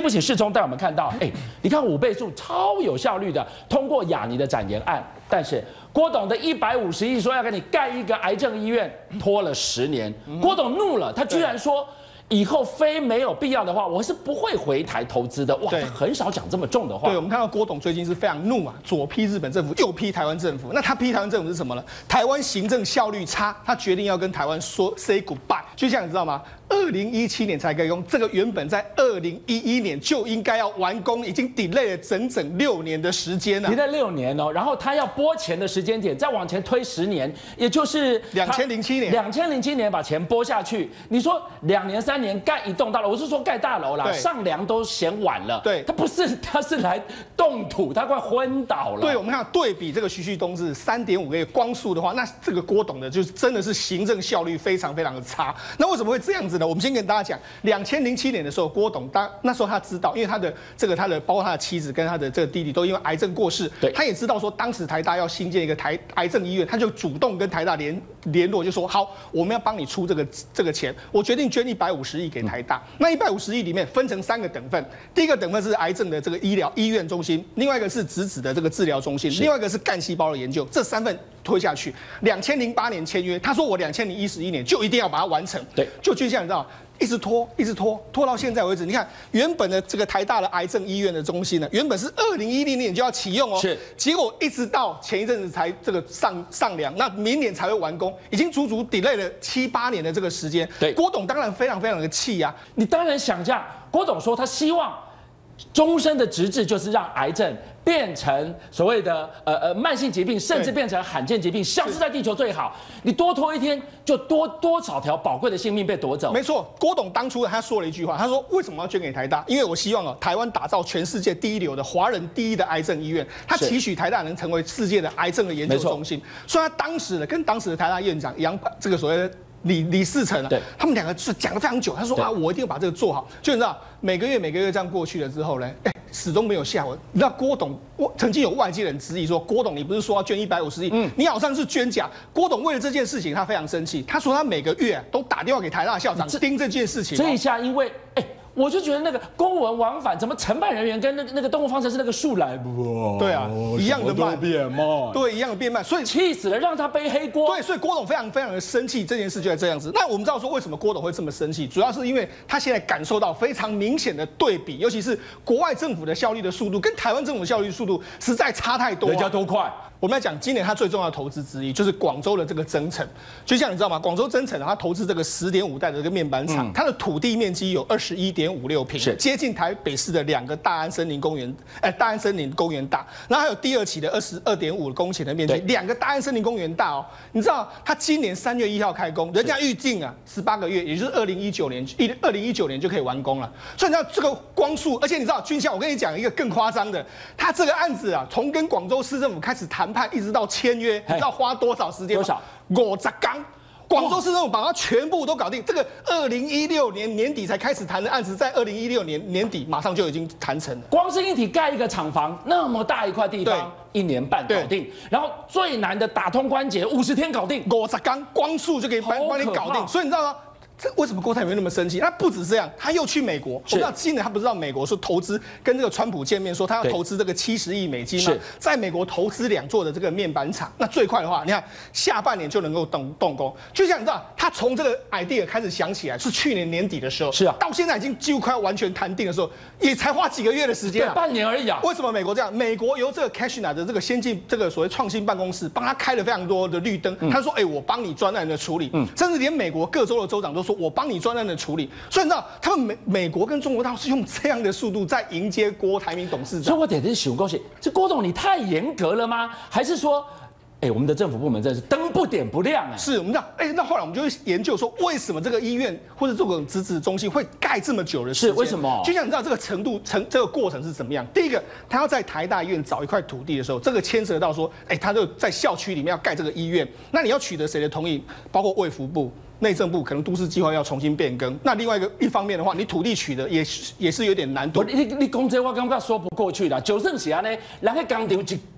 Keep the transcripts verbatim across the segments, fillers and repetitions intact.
不起世聪带我们看到，哎，你看五倍速超有效率的通过亚尼的展延案，但是郭董的一百五十亿说要给你盖一个癌症医院，拖了十年，郭董怒了，他居然说。以后非没有必要的话，我是不会回台投资的。哇，他很少讲这么重的话。 对，我们看到郭董最近是非常怒啊，左批日本政府，右批台湾政府。那他批台湾政府是什么呢？台湾行政效率差，他决定要跟台湾说 say goodbye。就像你知道吗？二零一七年才开工，这个原本在二零一一年就应该要完工，已经 delay 了整整六年的时间了。 delay 六年哦，然后他要拨钱的时间点再往前推十年，也就是两千零七年。 两千零七年把钱拨下去，你说两年三年盖一栋大楼，我是说盖大楼啦，上梁都嫌晚了。 对， 他不是，他是来动土，他快昏倒了。 对，我们看对比这个徐旭东是三点五个月光速的话，那这个郭董的就是真的是行政效率非常非常的差。那为什么会这样子呢？我们先跟大家讲，两千零七年的时候，郭董当那时候他知道，因为他的这个他的包括他的妻子跟他的这个弟弟都因为癌症过世，对，他也知道说当时台大要新建一个台癌症医院，他就主动跟台大联联络，就说好，我们要帮你出这个这个钱，我决定捐一百五十亿给台大。嗯、那一百五十亿里面分成三个等份，第一个等份是癌症的这个医疗医院中心，另外一个是质子的这个治疗中心，另外一个是干细胞的研究，这三份推下去。两千零八年签约，他说我两千零一十一年就一定要把它完成，对，就就像你知道。一直拖，一直拖，拖到现在为止。你看，原本的这个台大的癌症医院的中心呢，原本是二零一零年就要启用哦，是，结果一直到前一阵子才这个上上梁，那明年才会完工，已经足足 delay 了七八年的这个时间。对，郭董当然非常非常的气呀、啊。 你当然想象，郭董说他希望终身的职志就是让癌症变成所谓的呃呃慢性疾病，甚至变成罕见疾病，消失在地球最好。你多拖一天，就多多少条宝贵的性命被夺走。 没错，郭董当初他说了一句话，他说为什么要捐给台大？因为我希望哦，台湾打造全世界第一流的华人第一的癌症医院。他期许台大能成为世界的癌症的研究中心。所以他当时呢，跟当时的台大院长杨这个所谓的。李李世成啊，他们两个是讲了非常久。他说啊，我一定要把这个做好。就你知道，每个月每个月这样过去了之后呢，哎，始终没有下文。你知道郭董，我曾经有外界人质疑说，郭董你不是说要捐一百五十亿，嗯，你好像是捐假。郭董为了这件事情，他非常生气。他说他每个月都打电话给台大校长盯这件事情。 这一下因为哎。我就觉得那个公文往返，怎么承办人员跟那个那个动物方程式那个树来， 对啊，一样的慢， 变慢， 对，一样的变慢，所以气死了，让他背黑锅。 对，所以郭董非常非常的生气，这件事就在这样子。那我们知道说为什么郭董会这么生气，主要是因为他现在感受到非常明显的对比，尤其是国外政府的效率的速度跟台湾政府效率速度实在差太多、啊， 人家都快。 我们来讲，今年它最重要的投资之一就是广州的这个增城，就像你知道吗？广州增城它投资这个十点五代的这个面板厂，嗯、它的土地面积有二十一点五六平，接近台北市的两个大安森林公园，哎、呃，大安森林公园大。然后还有第二期的二十二点五公顷的面积，两个大安森林公园大哦。你知道它今年三月一号开工，人家预计啊十八个月，也就是二零一九年一二零一九年就可以完工了。所以你知道这个光速，而且你知道军校，我跟你讲一个更夸张的，它这个案子啊，从跟广州市政府开始谈。判一直到签约，你知道花多少时间吗？ 多少？ 五十天。广州市政府把它全部都搞定。这个二零一六年年底才开始谈的案子，在二零一六年年底马上就已经谈成了。 光是一体盖一个厂房，那么大一块地方，一年半搞定。然后最难的打通关节，五十天搞定。 五十天光速就可以帮帮你搞定。所以你知道吗？这为什么郭台铭那么生气？他不止这样，他又去美国。我不知道今年他不知道美国说投资跟这个川普见面，说他要投资这个七十亿美金嘛，在美国投资两座的这个面板厂。那最快的话，你看下半年就能够动动工。就像你知道，他从这个 idea 开始想起来是去年年底的时候，是啊，到现在已经几乎快要完全谈定的时候，也才花几个月的时间、啊， 对，半年而已啊。 为什么美国这样？美国由这个 Kashina 的这个先进这个所谓创新办公室帮他开了非常多的绿灯。嗯、他说：“哎、欸，我帮你专案的处理。”嗯，甚至连美国各州的州长都说：“我帮你专案的处理。”所以你知道，他们美美国跟中国大陆是用这样的速度在迎接郭台铭董事长。 所以我点的是许恭喜，这郭总你太严格了吗？还是说？哎、欸，我们的政府部门真是灯不点不亮哎。 是我们知道，哎、欸，那后来我们就会研究说，为什么这个医院或者这种质子中心会盖这么久的时间？ 是为什么？ 就像你知道这个程度、程这个过程是怎么样？第一个，他要在台大医院找一块土地的时候，这个牵涉到说，哎、欸，他就在校区里面要盖这个医院，那你要取得谁的同意？包括卫福部。内政部可能都市计划要重新变更，那另外一个一方面的话，你土地取得也是也是有点难度。 你你讲这我感觉说不过去啦，就算是安尼，人喺工厂一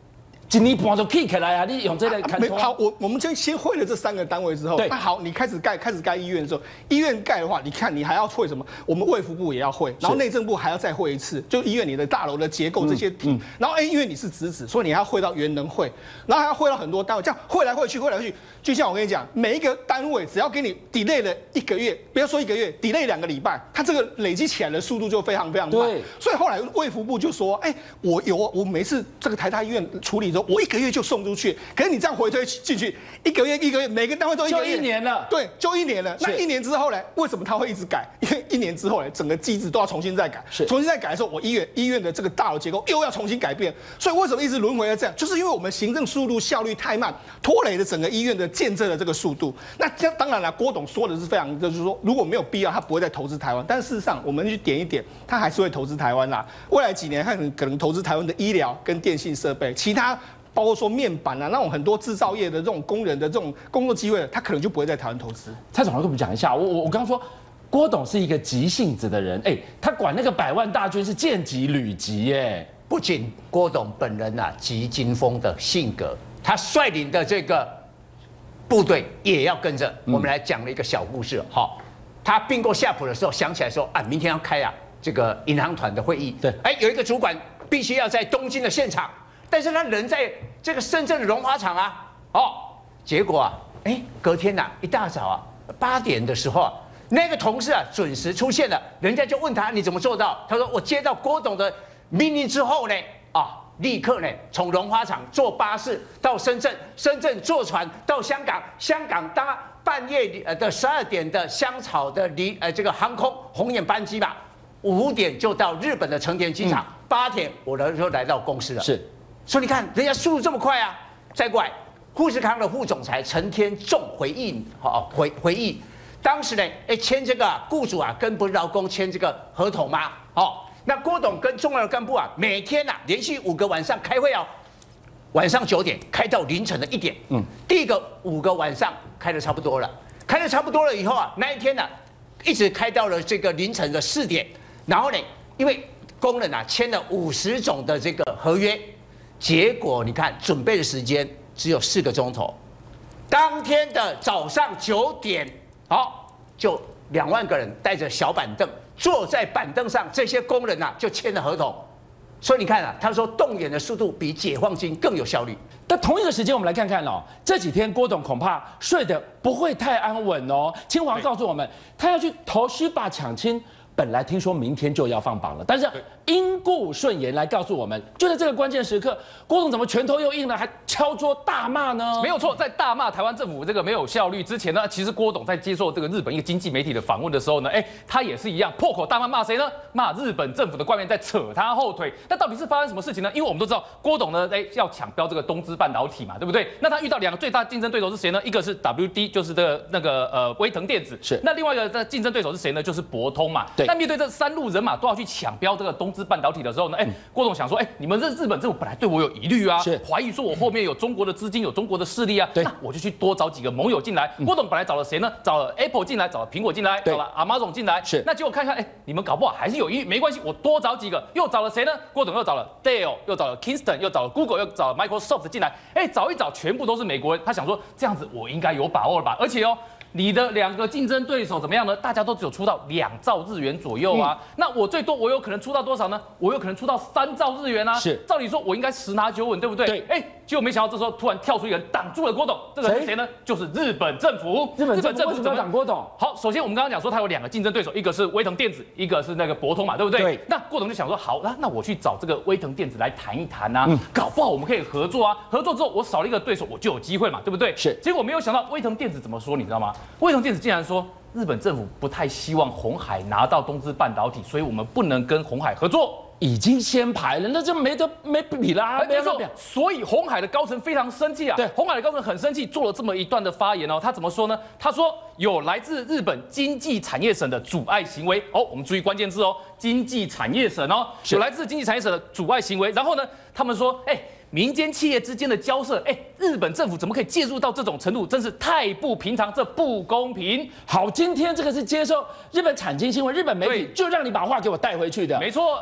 一年半就起起来啊！你用这个看好，我我们先先会了这三个单位之后，那好，你开始盖开始盖医院的时候，医院盖的话，你看你还要会什么？我们卫福部也要会，然后内政部还要再会一次，就医院你的大楼的结构这些体，嗯嗯、然后哎，因为你是直指，所以你还要会到原能会，然后还要会到很多单位，这样会来会去，会来会去。就像我跟你讲，每一个单位只要给你 delay 了一个月，不要说一个月 ，delay 两个礼拜，它这个累积起来的速度就非常非常慢。所以后来卫福部就说，哎，我有我每次这个台大医院处理之后，我一个月就送出去。可是你这样回推进去，一个月一个月，每个单位都一个月， 就一年了。 对，就一年了。那一年之后呢？为什么它会一直改？因为一年之后呢，整个机制都要重新再改。是，重新再改的时候，我医院医院的这个大楼结构又要重新改变。所以为什么一直轮回了这样？就是因为我们行政速度效率太慢，拖累了整个医院的建设的这个速度。那这当然了，郭董说的是非常，就是说如果没有必要，他不会再投资台湾。但是事实上，我们去点一点，他还是会投资台湾啦。未来几年，他可能投资台湾的医疗跟电信设备，其他。包括说面板啊，那种很多制造业的这种工人的这种工作机会，他可能就不会在台湾投资。 蔡总来跟我们讲一下，我我我刚刚说郭董是一个急性子的人，哎，他管那个百万大军是见急履急耶。 不仅郭董本人啊急惊风的性格，他率领的这个部队也要跟着。我们来讲了一个小故事，好，他并购夏普的时候想起来说啊，明天要开啊这个银行团的会议，对，哎，有一个主管必须要在东京的现场。但是他人在这个深圳的荣华厂啊，哦，结果啊，哎，隔天呐、啊，一大早啊，八点的时候啊，那个同事啊准时出现了，人家就问他你怎么做到？他说我接到郭董的命令之后呢，啊，立刻呢从荣华厂坐巴士到深圳，深圳坐船到香港，香港搭半夜呃的十二点的香草的离呃这个航空红眼班机吧，五点就到日本的成田机场，八、嗯、点我呢就来到公司了。是。所以你看，人家速度这么快啊！再过来，富士康的副总裁陈天仲回忆，好回回忆，当时呢，哎签这个雇主啊跟不是劳工签这个合同吗？哦，那郭董跟重要的干部啊，每天呐、啊、连续五个晚上开会哦，晚上九点开到凌晨的一点。嗯，第一个五个晚上开的差不多了，开的差不多了以后啊，那一天呢、啊、一直开到了这个凌晨的四点，然后呢，因为工人啊签了五十种的这个合约。结果你看，准备的时间只有四个钟头。当天的早上九点，好，就两万个人带着小板凳坐在板凳上，这些工人啊就签了合同。所以你看啊，他说动员的速度比解放军更有效率。 但同一个时间，我们来看看哦，这几天郭董恐怕睡得不会太安稳哦。清华告诉我们，他要去投虚霸抢亲。本来听说明天就要放榜了，但是因故顺延来告诉我们，就在这个关键时刻，郭董怎么拳头又硬了，还敲桌大骂呢？ 没有错，在大骂台湾政府这个没有效率之前呢，其实郭董在接受这个日本一个经济媒体的访问的时候呢，哎，他也是一样破口大骂，骂谁呢？骂日本政府的官员在扯他后腿。那到底是发生什么事情呢？因为我们都知道郭董呢，哎，要抢标这个东芝半导体嘛，对不对？那他遇到两个最大竞争对手是谁呢？一个是 W D， 就是这个那个呃威腾电子，是。那另外一个的竞争对手是谁呢？就是博通嘛。对。那面对这三路人马都要去抢标这个东芝半导体的时候呢，哎、欸，郭董想说，哎、欸，你们这日本政府本来对我有疑虑啊，怀疑说我后面有中国的资金，有中国的势力啊，那我就去多找几个盟友进来。郭董本来找了谁呢？找了 Apple 进来，找了苹果进来，找了 Amazon 进来，是。那结果看看，哎、欸，你们搞不好还是有疑虑，没关系，我多找几个，又找了谁呢？郭董又找了 Dell， 又找了 Kingston， 又找了 Google， 又找了 Microsoft 进来，哎、欸，找一找，全部都是美国人。他想说，这样子我应该有把握了吧？而且哦。你的两个竞争对手怎么样呢？大家都只有出到两兆日元左右啊。嗯、那我最多我有可能出到多少呢？我有可能出到三兆日元啊。是，照理说我应该十拿九稳，对不对？对。哎，结果没想到这时候突然跳出一个人挡住了郭董，这个人是谁呢？就是日本政府。日本政府怎么挡郭董？好，首先我们刚刚讲说他有两个竞争对手，一个是威腾电子，一个是那个博通嘛，对不对？对。那郭董就想说，好，那那我去找这个威腾电子来谈一谈啊，嗯、搞不好我们可以合作啊。合作之后我少了一个对手，我就有机会嘛，对不对？是。结果没有想到威腾电子怎么说，你知道吗？威腾电子竟然说日本政府不太希望鸿海拿到东芝半导体，所以我们不能跟鸿海合作。 已经先排了，那就没得没比啦， 没错。所以鸿海的高层非常生气啊。对，鸿海的高层很生气，做了这么一段的发言哦。他怎么说呢？他说有来自日本经济产业省的阻碍行为哦，我们注意关键字哦，经济产业省哦，有来自经济产业省的阻碍行为。然后呢，他们说，哎、欸。民间企业之间的交涉，哎、欸，日本政府怎么可以介入到这种程度？真是太不平常，这不公平。 好，今天这个是接受日本产经新闻，日本媒体就让你把话给我带回去的。 没错啊。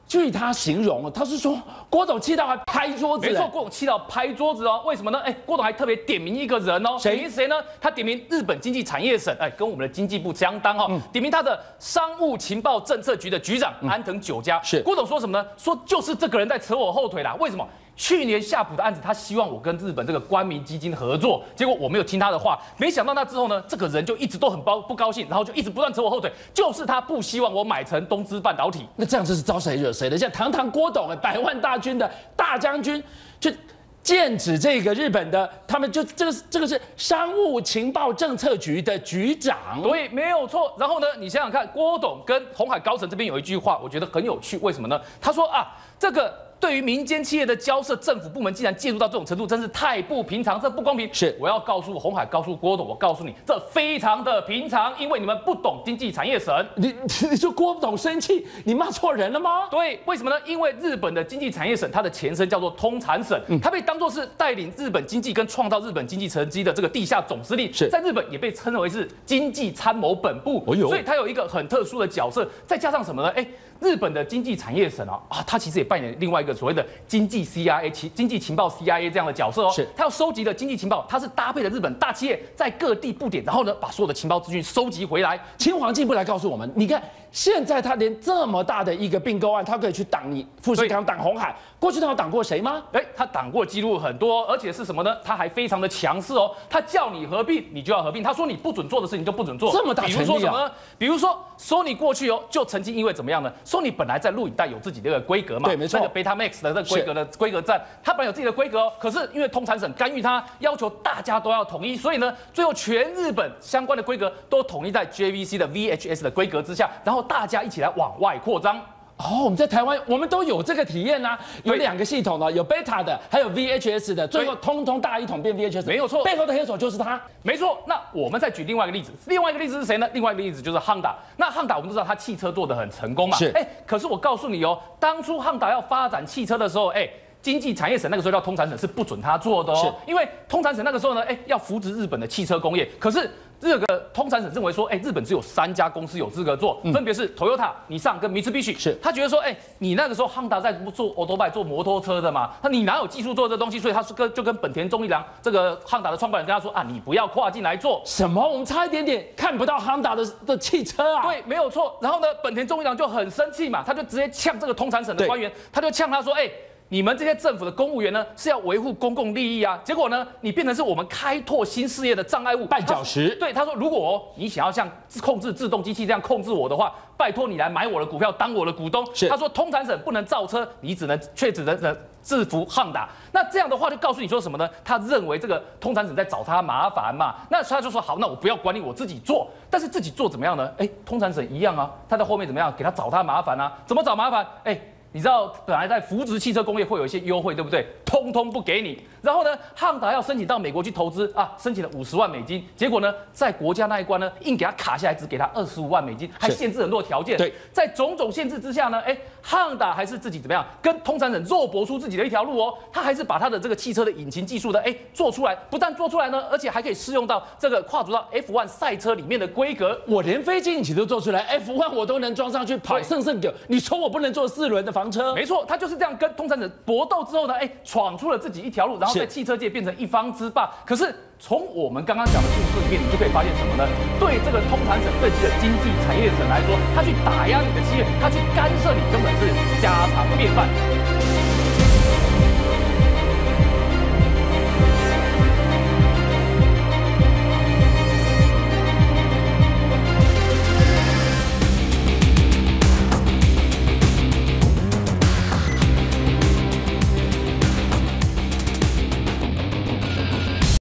据他形容，他是说郭董气到还拍桌子。 没错，郭董气到拍桌子哦。为什么呢？哎，郭董还特别点名一个人哦， 谁？ 点名谁呢？他点名日本经济产业省，哎，跟我们的经济部相当哦。嗯、点名他的商务情报政策局的局长、嗯、安藤久家。 是郭董说什么呢？说就是这个人在扯我后腿啦。为什么？去年夏普的案子，他希望我跟日本这个官民基金合作，结果我没有听他的话，没想到那之后呢，这个人就一直都很包不高兴，然后就一直不断扯我后腿，就是他不希望我买成东芝半导体。 那这样子是招谁惹谁的？像堂堂郭董哎，百万大军的大将军，就剑指这个日本的，他们就这个这个是商务情报政策局的局长， 对，没有错。然后呢，你想想看，郭董跟鸿海高层这边有一句话，我觉得很有趣，为什么呢？他说啊，这个。对于民间企业的交涉，政府部门竟然介入到这种程度，真是太不平常，这不公平。 是， 我要告诉鸿海，告诉郭董，我告诉你，这非常的平常，因为你们不懂经济产业省。 你你说郭董生气，你骂错人了吗？ 对，为什么呢？因为日本的经济产业省，它的前身叫做通产省，嗯、它被当作是带领日本经济跟创造日本经济成绩的这个地下总司令， 是在日本也被称为是经济参谋本部。哦、所以它有一个很特殊的角色，再加上什么呢？哎。日本的经济产业省啊，啊，它其实也扮演另外一个所谓的经济 C I A 情经济情报 C I A 这样的角色哦。 是， 它要收集的经济情报，它是搭配了日本大企业在各地布点，然后呢，把所有的情报资讯收集回来。 青黄进一步来告诉我们，你看现在他连这么大的一个并购案，他可以去挡你富士康、挡鸿海，过去他有挡过谁吗？ 哎，他挡过记录很多，而且是什么呢？他还非常的强势哦，他叫你合并，你就要合并；他说你不准做的事情就不准做。 这么大权力啊！ 比如说什么呢？比如说Sony过去哦，就曾经因为怎么样呢 ？Sony 本来在录影带有自己的一个规格嘛， 对，没错， 那个 Betamax 的这个规格的规格站，它本来有自己的规格哦，可是因为通产省干预它，要求大家都要统一，所以呢，最后全日本相关的规格都统一在 J V C 的 V H S 的规格之下，然后大家一起来往外扩张。 哦，我们在台湾，我们都有这个体验呐、啊，有两个系统呢，有 Beta 的，还有 V H S 的，最后通通大一统变 V H S， 没有错， 背后的黑手就是他， 没错。那我们再举另外一个例子，另外一个例子是谁呢？另外一个例子就是 Honda。那 Honda 我们都知道，它汽车做得很成功嘛， 是。 哎，可是我告诉你哦，当初 Honda 要发展汽车的时候，哎。经济产业省那个时候叫通产省是不准他做的哦，因为通产省那个时候呢，哎，要扶植日本的汽车工业，可是这个通产省认为说，哎，日本只有三家公司有资格做，分别是 Toyota、尼桑跟 Mitsubishi。是，他觉得说，哎，你那个时候 Honda 在做 Autobike 做摩托车的嘛，那你哪有技术做这东西？所以他是跟就跟本田忠一郎这个 Honda 的创办人跟他说啊，你不要跨进来做。 什么？我们差一点点看不到 Honda 的的汽车啊？ 对，没有错。然后呢，本田忠一郎就很生气嘛，他就直接呛这个通产省的官员，他就呛他说，哎。你们这些政府的公务员呢，是要维护公共利益啊，结果呢，你变成是我们开拓新事业的障碍物、 绊脚石。 对，他说，如果、哦、你想要像控制自动机器这样控制我的话，拜托你来买我的股票，当我的股东。他说，通产省不能造车，你只能却只能制服Honda。那这样的话，就告诉你说什么呢？他认为这个通产省在找他麻烦嘛，那他就说好，那我不要管理，我自己做。但是自己做怎么样呢？哎，通产省一样啊，他在后面怎么样？给他找他麻烦啊？怎么找麻烦？哎。你知道本来在扶植汽车工业会有一些优惠，对不对？通通不给你。然后呢，汉达要申请到美国去投资啊，申请了五十万美金，结果呢，在国家那一关呢，硬给他卡下来，只给他二十五万美金，还限制很多条件。 对， 在种种限制之下呢，哎，汉达还是自己怎么样，跟通产省肉搏出自己的一条路哦。他还是把他的这个汽车的引擎技术的哎做出来，不但做出来呢，而且还可以适用到这个跨足到 F 一 赛车里面的规格。 我连飞机引擎都做出来 ，F 一 我都能装上去跑胜胜狗。你说我不能做四轮的房车？ 没错，他就是这样跟通产省搏斗之后呢，哎，闯出了自己一条路，然后在汽车界变成一方之霸。可是从我们刚刚讲的故事里面，你就可以发现什么呢？对这个通产省，对这个经济产业省来说，他去打压你的企业，他去干涉你，根本是家常便饭。